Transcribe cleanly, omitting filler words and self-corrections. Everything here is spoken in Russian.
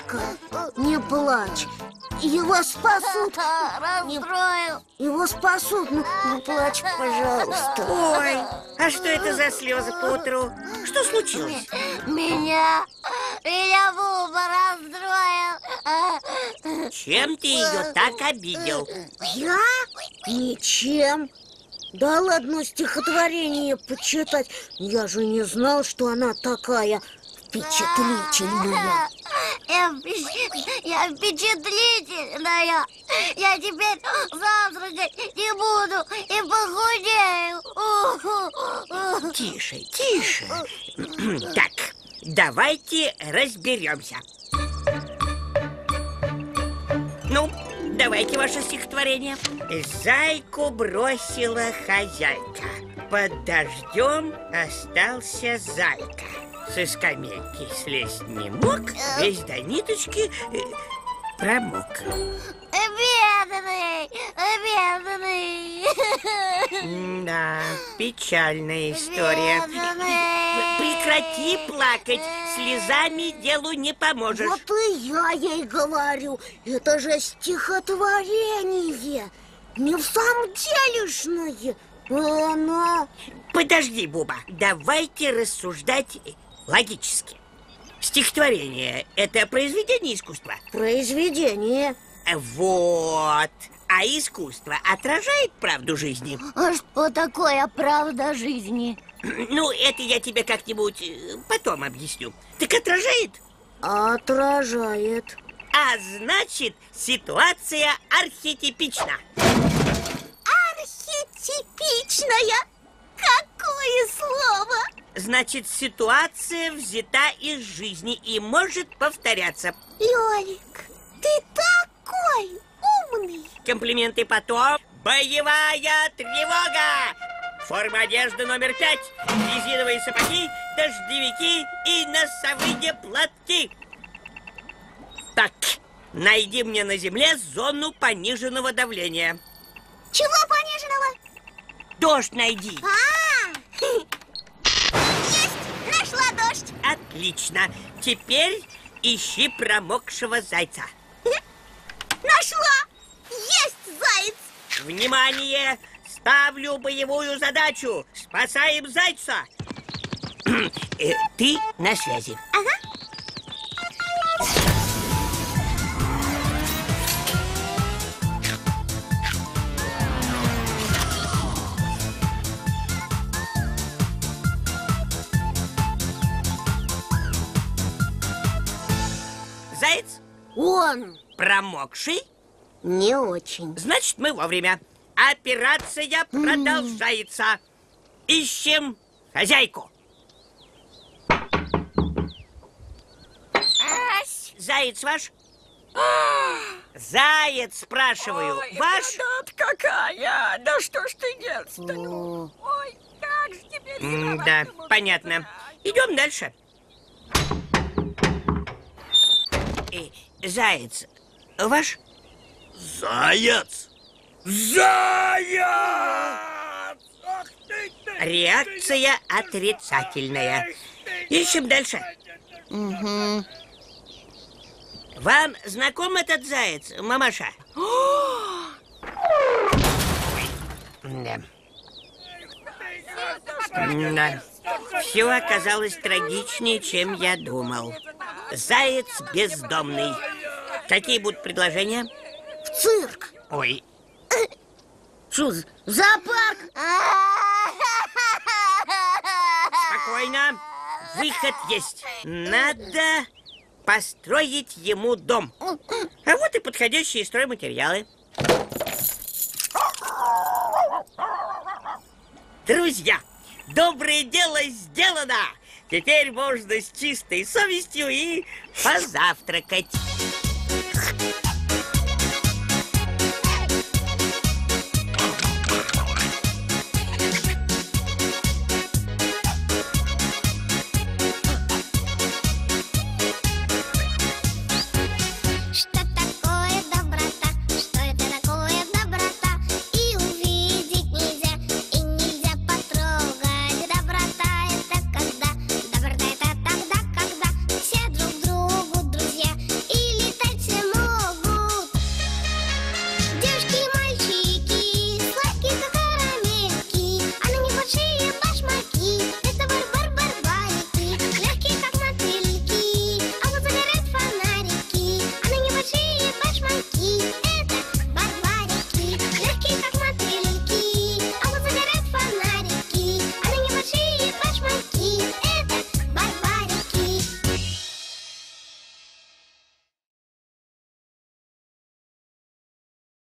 Зайка, не плачь. Его спасут. Расстроил. Его спасут. Ну, не плачь, пожалуйста. Ой, а что это за слезы поутру? Что случилось? Меня Буба расстроил. Чем ты ее так обидел? Я? Ничем. Дал одно стихотворение почитать. Я же не знал, что она такая впечатлительная. Я впечатлительная. Я теперь завтракать не буду и похудею. Тише, тише. Так, давайте разберемся. Ну, давайте ваше стихотворение. Зайку бросила хозяйка. Под дождем остался зайка. Со скамейки слезть не мог, весь до ниточки промок. Бедный, бедный. Да, печальная история. Прекрати плакать, слезами делу не поможешь. Вот и я ей говорю, это же стихотворение, не в самом делешное. А она... Подожди, Буба, давайте рассуждать логически. Стихотворение – это произведение искусства? Произведение. Вот. А искусство отражает правду жизни? А что такое правда жизни? Ну, это я тебе как-нибудь потом объясню. Так отражает? Отражает. А значит, ситуация архетипична. Архетипичная? Какое слово? Значит, ситуация взята из жизни и может повторяться. Лёлик, ты такой умный. Комплименты потом. Боевая тревога! Форма одежды номер 5. Резиновые сапоги, дождевики и носовые платки. Так, найди мне на земле зону пониженного давления. Чего пониженного? Дождь найди. Есть! Нашла дождь. Отлично. Теперь ищи промокшего зайца. Нашла! Есть заяц! Внимание! Ставлю боевую задачу. Спасаем зайца. Ты на связи. Ага. Заяц? Он Промокший? не очень. Значит, мы вовремя. Операция продолжается. Ищем хозяйку. Заяц ваш? Заяц, спрашиваю, ваш? Беда какая! Да что ж ты делать-то? Ой, как же теперь Да, понятно. Идем дальше. Заяц, ваш? Заяц! Заяц! Ах ты! Реакция отрицательная. Ищем дальше. Угу. Вам знаком этот заяц, мамаша? Да. Да. Все оказалось трагичнее, чем я думал. Заяц бездомный. Какие будут предложения? В цирк. Ой, Что, зоопарк? спокойно. Выход есть. Надо построить ему дом. А вот и подходящие стройматериалы. Друзья, доброе дело сделано. Теперь можно с чистой совестью и позавтракать.